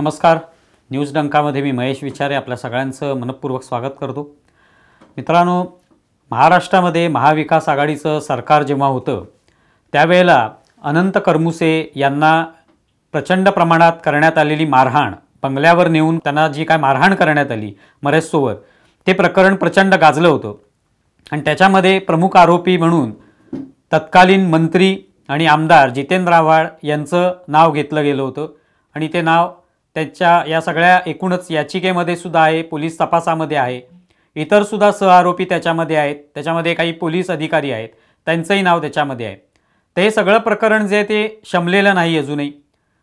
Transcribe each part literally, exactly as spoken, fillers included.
नमस्कार. न्यूज डंकामध्ये मी महेश विचारे आपल्या सगळ्यांचं मनपूर्वक स्वागत करतो. मित्रांनो, महाराष्ट्रामध्ये महाविकास आघाडीचं सरकार जेव्हा होतं त्यावेळेला अनंत करमुसे यांना प्रचंड प्रमाणात करण्यात आलेली मारहाण, बंगल्यावर नेऊन त्यांना जी काय मारहाण करण्यात आली मरेस्तोवर, ते प्रकरण प्रचंड गाजलं होतं. आणि त्याच्यामध्ये प्रमुख आरोपी म्हणून तत्कालीन मंत्री आणि आमदार जितेंद्र आव्हाड यांचं नाव घेतलं गेलं होतं. आणि ते नाव त्याच्या या सगळ्या एकूणच याचिकेमध्ये सुद्धा आहे, पोलीस तपासामध्ये आहे. इतर सुद्धा सहआरोपी त्याच्यामध्ये आहेत, त्याच्यामध्ये काही पोलीस अधिकारी आहेत, त्यांचंही नाव त्याच्यामध्ये आहे. तर हे सगळं प्रकरण जे ते शमलेलं नाही अजूनही.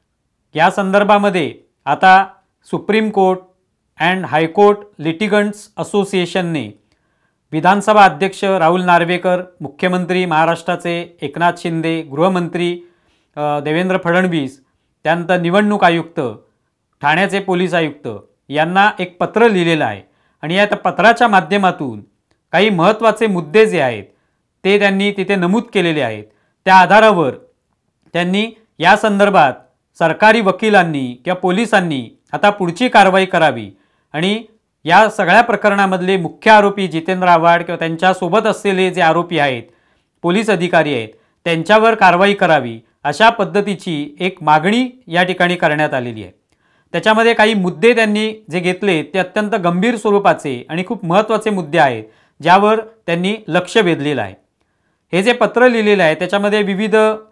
या संदर्भामध्ये आता सुप्रीम कोर्ट अँड हायकोर्ट लिटिगंट्स असोसिएशनने विधानसभा अध्यक्ष राहुल नार्वेकर, मुख्यमंत्री महाराष्ट्राचे एकनाथ शिंदे, गृहमंत्री देवेंद्र फडणवीस, त्यानंतर निवडणूक आयुक्त, ठाण्याचे पोलीस आयुक्त यांना एक पत्र लिहिलेलं आहे. आणि या पत्राच्या माध्यमातून काही महत्त्वाचे मुद्दे जे आहेत ते त्यांनी तिथे नमूद केलेले आहेत. त्या आधारावर त्यांनी या संदर्भात सरकारी वकिलांनी किंवा पोलिसांनी आता पुढची कारवाई करावी आणि या सगळ्या प्रकरणामधले मुख्य आरोपी जितेंद्र आव्हाड किंवा त्यांच्यासोबत असलेले जे आरोपी आहेत, पोलीस अधिकारी आहेत, त्यांच्यावर कारवाई करावी, अशा पद्धतीची एक मागणी या ठिकाणी करण्यात आलेली आहे. त्याच्यामध्ये काही मुद्दे त्यांनी जे घेतले ते अत्यंत गंभीर स्वरूपाचे आणि खूप महत्त्वाचे मुद्दे आहेत, ज्यावर त्यांनी लक्ष वेधलेलं आहे. हे जे पत्र लिहिलेलं आहे त्याच्यामध्ये विविध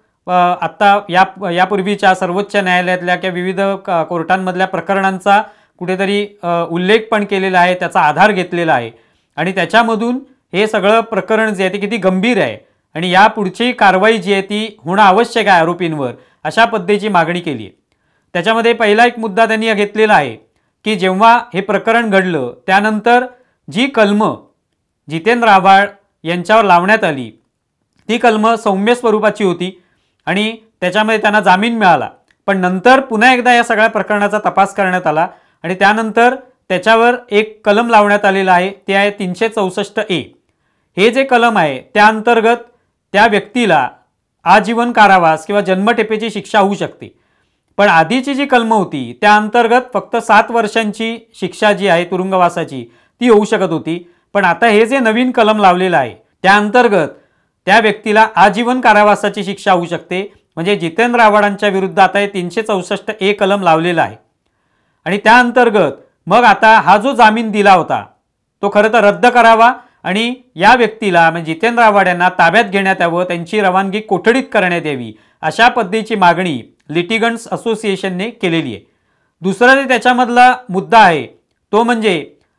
आत्ता या यापूर्वीच्या सर्वोच्च न्यायालयातल्या किंवा विविध कोर्टांमधल्या प्रकरणांचा कुठेतरी उल्लेख पण केलेला आहे, त्याचा आधार घेतलेला आहे. आणि त्याच्यामधून हे सगळं प्रकरण जे आहे ते किती गंभीर आहे आणि या पुढची कारवाई जी आहे ती होणं आवश्यक आहे आरोपींवर, अशा पद्धतीची मागणी केली आहे. त्याच्यामध्ये पहिला एक मुद्दा त्यांनी घेतलेला आहे की जेव्हा हे प्रकरण घडलं त्यानंतर जी कलमं जितेंद्र आव्हाड यांच्यावर लावण्यात आली ती कलमं सौम्य स्वरूपाची होती आणि त्याच्यामध्ये त्यांना जामीन मिळाला. पण नंतर पुन्हा एकदा या सगळ्या प्रकरणाचा तपास करण्यात आला आणि त्यानंतर त्याच्यावर एक कलम लावण्यात आलेला आहे, ते आहे तीनशे चौसष्ट ए. हे जे कलम आहे त्या अंतर्गत त्या व्यक्तीला आजीवन कारावास किंवा जन्मठेपेची शिक्षा होऊ शकते. पण आधीची जी कलम होती त्या अंतर्गत फक्त सात वर्षांची शिक्षा जी आहे तुरुंगवासाची ती होऊ शकत होती. पण आता हे जे नवीन कलम लावलेलं आहे त्या अंतर्गत त्या व्यक्तीला आजीवन कारावासाची शिक्षा होऊ शकते. म्हणजे जितेंद्र आव्हाडांच्या विरुद्ध आता हे तीनशे चौसष्ट ए कलम लावलेला आहे. आणि त्या अंतर्गत मग आता हा जो जामीन दिला होता तो खरं तर रद्द करावा आणि या व्यक्तीला म्हणजे जितेंद्र आव्हाड यांना ताब्यात घेण्यात यावं, त्यांची रवानगी कोठडीत करण्यात यावी, अशा पद्धतीची मागणी लिटिगंट्स असोसिएशनने केलेली आहे. दुसरा जे त्याच्यामधला मुद्दा आहे तो म्हणजे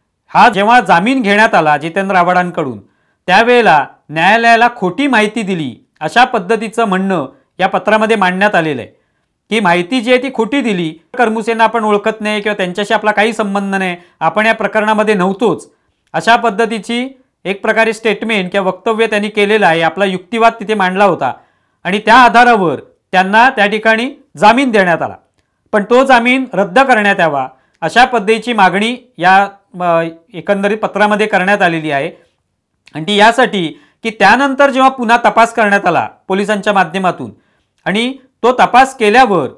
हा जेव्हा जामीन घेण्यात आला जितेंद्र आव्हाडांकडून त्यावेळेला न्यायालयाला खोटी माहिती दिली, अशा पद्धतीचं म्हणणं या पत्रामध्ये मांडण्यात आलेलं आहे की माहिती जी आहे ती खोटी दिली. करमुसेंना आपण ओळखत नाही किंवा त्यांच्याशी आपला काही संबंध नाही, आपण या प्रकरणामध्ये नव्हतोच, अशा पद्धतीची एक प्रकारे स्टेटमेंट किंवा वक्तव्य त्यांनी केलेलं आहे. आपला युक्तिवाद तिथे मांडला होता आणि त्या आधारावर त्यांना त्या ठिकाणी जामीन देण्यात आला. पण तो जामीन रद्द करण्यात यावा, अशा पद्धतीची मागणी या एकंदरीत पत्रामध्ये करण्यात आलेली आहे. आणि ती यासाठी की त्यानंतर जेव्हा पुन्हा तपास करण्यात आला पोलिसांच्या माध्यमातून आणि तो तपास केल्यावर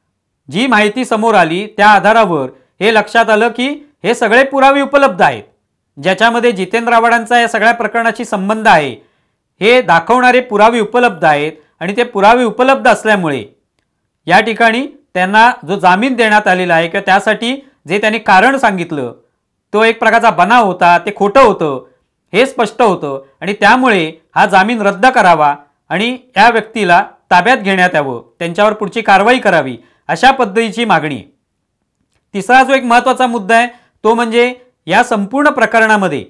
जी माहिती समोर आली त्या आधारावर हे लक्षात आलं की हे सगळे पुरावे उपलब्ध आहेत, ज्याच्यामध्ये जितेंद्र आव्हाडांचा या सगळ्या प्रकरणाशी संबंध आहे, हे दाखवणारे पुरावे उपलब्ध आहेत. आणि ते पुरावे उपलब्ध असल्यामुळे या ठिकाणी त्यांना जो जामीन देण्यात आलेला आहे किंवा त्यासाठी जे त्यांनी कारण सांगितलं तो एक प्रकारचा बनाव होता, ते खोटं होतं हे स्पष्ट होतं. आणि त्यामुळे हा जामीन रद्द करावा आणि या व्यक्तीला ताब्यात घेण्यात यावं, त्यांच्यावर पुढची कारवाई करावी, अशा पद्धतीची मागणी. तिसरा जो एक महत्त्वाचा मुद्दा आहे तो म्हणजे या संपूर्ण प्रकरणामध्ये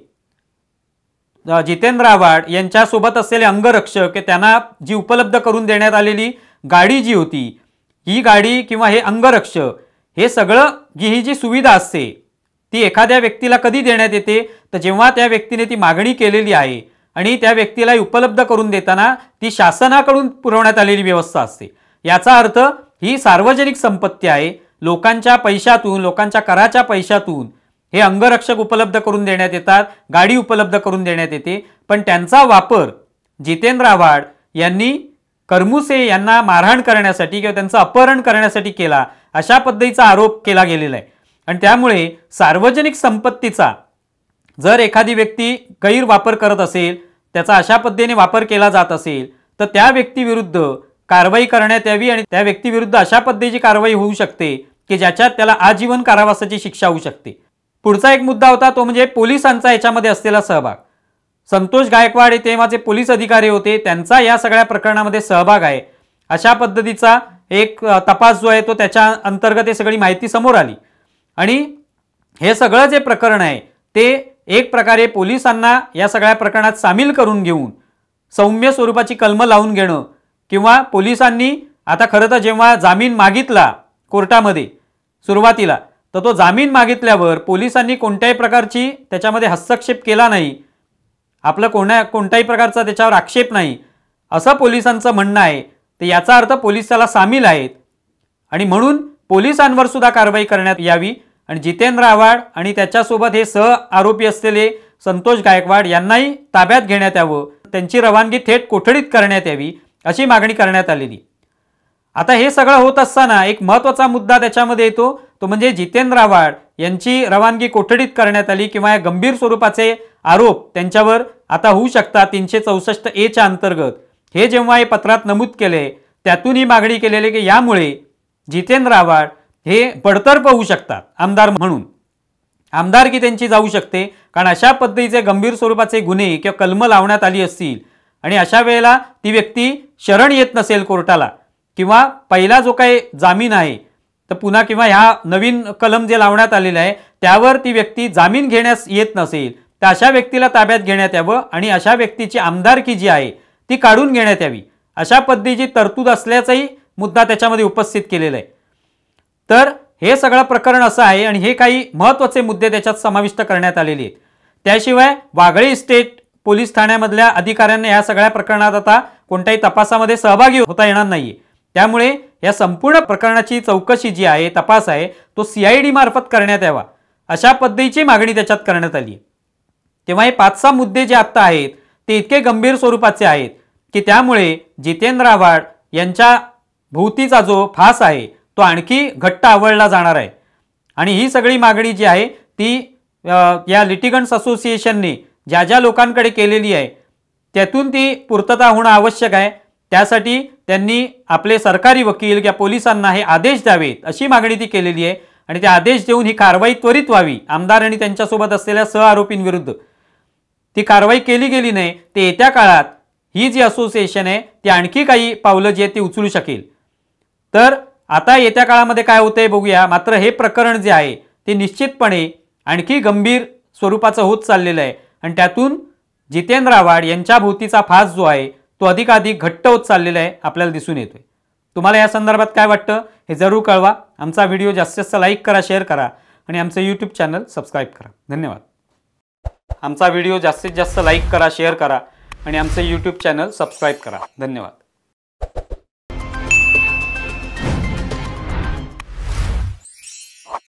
जितेंद्र आव्हाड यांच्यासोबत असलेले अंगरक्षक, त्यांना जी उपलब्ध करून देण्यात आलेली गाडी जी होती, ही गाडी किंवा हे अंगरक्षक, हे सगळं जी ही जी सुविधा असते ती एखाद्या व्यक्तीला कधी देण्यात येते तर जेव्हा त्या व्यक्तीने ती मागणी केलेली आहे आणि त्या व्यक्तीला उपलब्ध करून देताना ती शासनाकडून पुरवण्यात आलेली व्यवस्था असते. याचा अर्थ ही सार्वजनिक संपत्ती आहे, लोकांच्या पैशातून, लोकांच्या कराच्या पैशातून हे अंगरक्षक उपलब्ध करून देण्यात येतात, गाडी उपलब्ध करून देण्यात येते. पण त्यांचा वापर जितेंद्र आव्हाड यांनी करमुसे यांना मारहाण करण्यासाठी किंवा त्यांचं अपहरण करण्यासाठी केला, अशा पद्धतीचा आरोप केला गेलेला आहे। आणि त्यामुळे सार्वजनिक संपत्तीचा जर एखादी व्यक्ती गैरवापर करत असेल, त्याचा अशा पद्धतीने वापर केला जात असेल, तर त्या व्यक्तीविरुद्ध कारवाई करण्यात यावी आणि त्या व्यक्तीविरुद्ध अशा पद्धतीची कारवाई होऊ शकते की ज्याच्यात त्याला आजीवन कारावासाची शिक्षा होऊ शकते। पुढचा एक मुद्दा होता तो म्हणजे पोलिसांचा याच्यामध्ये असलेला सहभाग। संतोष गायकवाड हे तेव्हाचे पोलीस अधिकारी होते, त्यांचा या सगळ्या प्रकरणामध्ये सहभाग आहे अशा पद्धतीचा एक तपास जो आहे तो त्याच्या अंतर्गत हे सगळी माहिती समोर आली। आणि हे सगळं जे प्रकरण आहे ते एक प्रकारे पोलिसांना या सगळ्या प्रकरणात सामील करून घेऊन सौम्य स्वरूपाची कलम लावून घेणं किंवा पोलिसांनी आता खरं तर जेव्हा जामीन मागितला कोर्टामध्ये सुरुवातीला, तर तो जामीन मागितल्यावर पोलिसांनी कोणत्याही प्रकारची त्याच्यामध्ये हस्तक्षेप केला नाही, आपलं कोणा कोणत्याही प्रकारचा त्याच्यावर आक्षेप नाही असं पोलिसांचं म्हणणं आहे। तर याचा अर्थ पोलीस त्याला सामील आहेत आणि म्हणून पोलिसांवर सुद्धा कारवाई करण्यात यावी आणि जितेंद्र आव्हाड आणि त्याच्यासोबत हे सह आरोपी असलेले संतोष गायकवाड यांनाही ताब्यात घेण्यात यावं, त्यांची रवानगी थेट कोठडीत करण्यात यावी अशी मागणी करण्यात आलेली। आता हे सगळं होत असताना एक महत्त्वाचा मुद्दा त्याच्यामध्ये येतो तो म्हणजे जितेंद्र आव्हाड यांची रवानगी कोठडीत करण्यात आली किंवा या गंभीर स्वरूपाचे आरोप त्यांच्यावर आता होऊ शकतात तीनशे चौसष्ट ए च्या अंतर्गत। हे जेव्हा हे पत्रात नमूद केले त्यातून ही मागणी केलेली की यामुळे जितेंद्र आव्हाड हे बडतर्फ होऊ शकतात आमदार म्हणून, आमदारकी त्यांची जाऊ शकते, कारण अशा पद्धतीचे गंभीर स्वरूपाचे गुन्हे किंवा कलम लावण्यात आली असतील आणि अशा वेळेला ती व्यक्ती शरण येत नसेल कोर्टाला किंवा पहिला जो काही जामीन आहे तर पुन्हा किंवा ह्या नवीन कलम जे लावण्यात आलेले आहे त्यावर ती व्यक्ती जामीन घेण्यास येत नसेल तर अशा व्यक्तीला ताब्यात घेण्यात यावं आणि अशा व्यक्तीची आमदारकी जी आहे ती काढून घेण्यात यावी अशा पद्धतीची तरतूद असल्याचाही मुद्दा त्याच्यामध्ये उपस्थित केलेला आहे। तर हे सगळं प्रकरण असं आहे आणि हे काही महत्त्वाचे मुद्दे त्याच्यात समाविष्ट करण्यात आलेले आहेत। त्याशिवाय वाघळी स्टेट पोलीस ठाण्यामधल्या अधिकाऱ्यांना या सगळ्या प्रकरणात आता कोणत्याही तपासामध्ये सहभागी होता येणार नाहीये, त्यामुळे या संपूर्ण प्रकरणाची चौकशी जी आहे तपास आहे तो सीआयडी मार्फत करण्यात यावा अशा पद्धतीची मागणी त्याच्यात करण्यात आली। तेव्हा हे पाच सहा मुद्दे जे आता आहेत ते इतके गंभीर स्वरूपाचे आहेत की त्यामुळे जितेंद्र आव्हाड यांच्या भोवतीचा जो फास आहे तो आणखी घट्ट आवळला जाणार आहे आणि ही सगळी मागणी जी आहे ती या लिटिगंट्स असोसिएशनने ज्या ज्या लोकांकडे केलेली आहे त्यातून ती पूर्तता होणं आवश्यक आहे। त्यासाठी त्यांनी आपले सरकारी वकील किंवा पोलिसांना हे आदेश द्यावेत अशी मागणी ती केलेली आहे आणि ते आदेश देऊन ही कारवाई त्वरित व्हावी, आमदार आणि त्यांच्यासोबत असलेल्या सह आरोपींविरुद्ध ती कारवाई केली गेली नाही ते येत्या काळात ही जी असोसिएशन आहे ती आणखी काही पावलं जी आहेत ती उचलू शकेल। तर आता येत्या काळामध्ये काय होतंय बघूया। मात्र हे प्रकरण जे आहे ते निश्चितपणे आणखी गंभीर स्वरूपाचं होत चाललेलं आहे आणि त्यातून जितेंद्र आव्हाड यांच्या भोवतीचा फास जो आहे तो अधिकाधिक घट्ट होत चाललेला आहे आपल्याला दिसून येतोय। तुम्हाला या संदर्भात काय वाटतं हे जरूर कळवा। आमचा व्हिडिओ जास्तीत जास्त लाईक करा, शेअर करा आणि आमचं यूट्यूब चॅनल सबस्क्राईब करा। धन्यवाद। आमचा व्हिडिओ जास्तीत जास्त लाईक करा, शेअर करा आणि आमचं यूट्यूब चॅनल सबस्क्राईब करा। धन्यवाद।